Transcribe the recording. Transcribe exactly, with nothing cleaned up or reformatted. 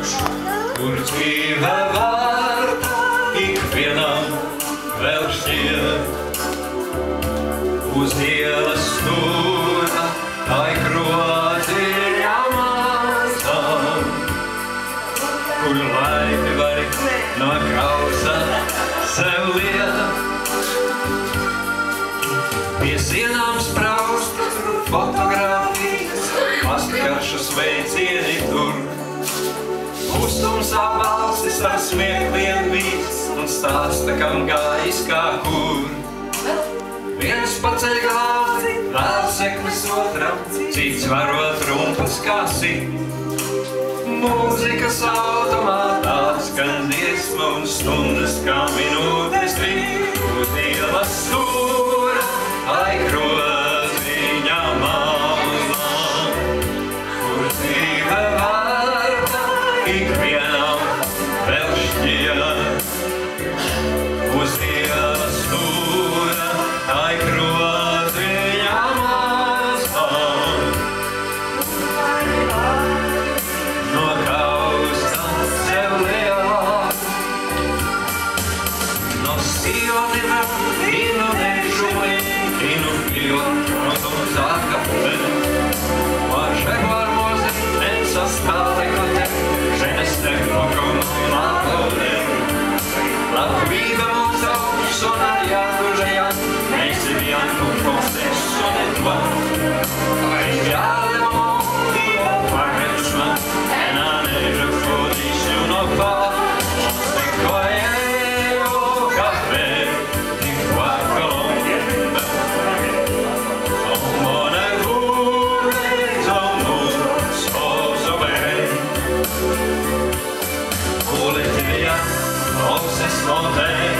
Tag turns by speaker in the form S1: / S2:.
S1: kur dzīve vērta ikvienam vēl šķiet. Uz ielas stūra tai krodziņa mazam, kur laimi var no krausa sev liet. Pie sienām spraust fotogrāfijas, pastkaršu sveicieni tur. Kustums apbalstis ar smiekliem vīts un stāsta, kam gājis kā kur. Viens paceļ glāzi, vēl sekmes otram, cits varot rumpas kā sit. Mūzikas automātā skan dziesma un stundas kā minūtes rīt. Uz ielas stūra, lai kroziņa malā, kur dzīve vērta ikvienam vēl šķiet. Uz ielas stūra, lai kroziņa malā, no kausta sev liek. No Siona inu nežuj, inu pļot, protams, atkapē. Vaše varmoze, nesastāle kote, ženeste krokom nāklode. Labvība mums augš un ar jādužajā, mēs ir jānu proces un etva. Jāle mūti, parečma, enā nežu fodīšu no pā. Sekojejo kafē, tikva kolombieta. Somone vūre, tomu, sozobē. Kuletivija, oses notē.